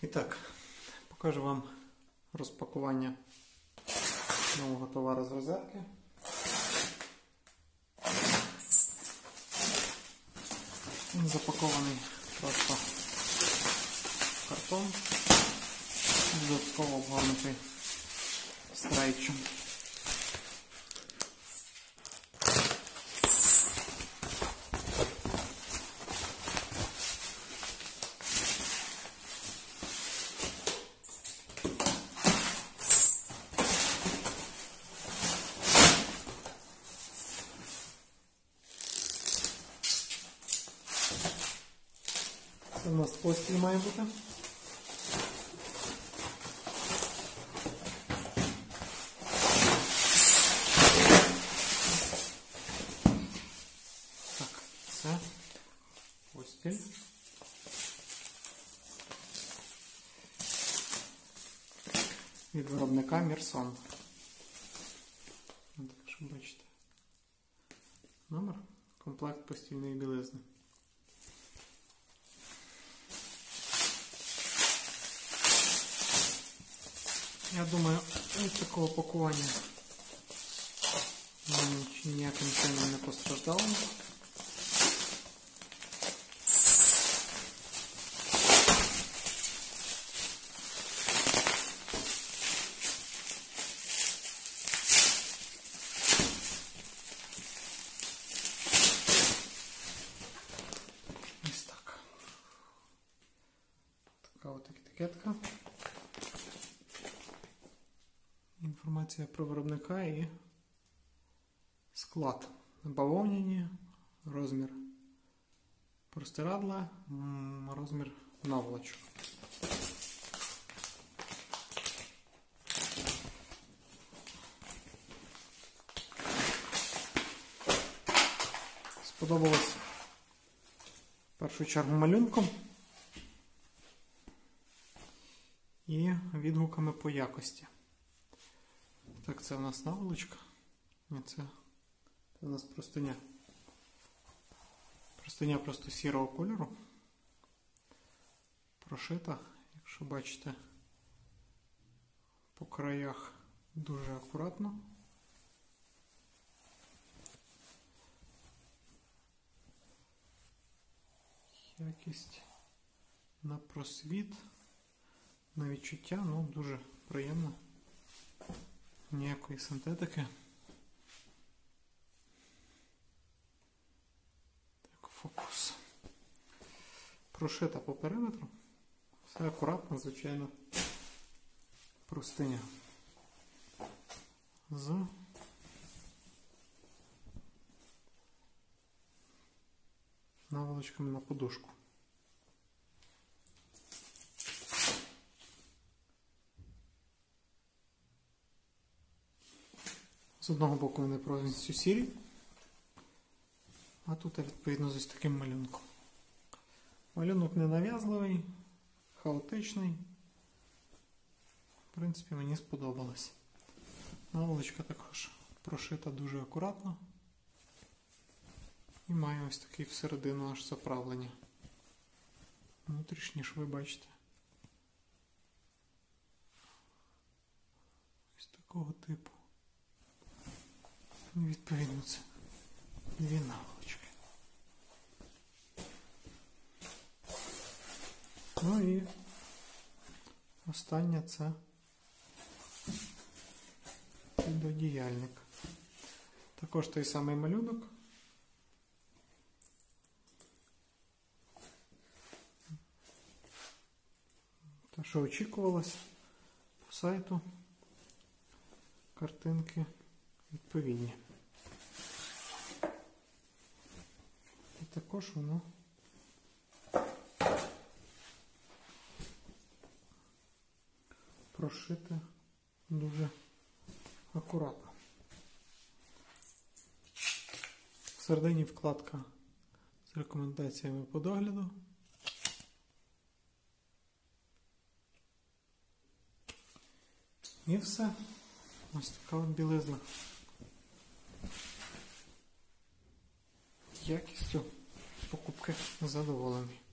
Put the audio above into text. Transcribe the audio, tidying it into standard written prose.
І так, покажу вам розпакування нового товару з розетки. Він запакований просто в картон, додатково обгорнутий стрейчем. Це у нас постіль має бути. Так, це постіль. Від виробника Мірсон. Так, що бачите. Номер. Комплект постільної білизни. Я думаю, від такого пакування ніяким чином не постраждало. Ось так. Така от етикетка. Інформація про виробника і склад. Бавовняні, розмір простирадла, розмір наволочок. Сподобалось в першу чергу малюнком і відгуками по якості. Так, це у нас наволочка. Ні, це у нас простиня. Простиня просто сірого кольору. Прошита, якщо бачите, по краях дуже акуратно. Якість на просвіт, на відчуття, ну, дуже приємно. Ніякої синтетики. Так, фокус. Прошита по периметру. Все акуратно, звичайно. Простиня. З наволочками на подушку. З одного боку вони повністю сірі, а тут відповідно з ось таким малюнком. Малюнок ненав'язливий, хаотичний. В принципі, мені сподобалось. Наволочка також прошита дуже акуратно. І має ось такий всередину аж заправлення. Внутрішні шви, бачите. Ось такого типу. І відповідно це дві наволочки. Ну і останнє це підодіяльник. Також той самий малюнок. Те, що очікувалось по сайту, картинки відповідні. І також воно прошите дуже акуратно. Всередині вкладка з рекомендаціями по догляду. І все. Ось така от білизна. Якістю покупки задоволений.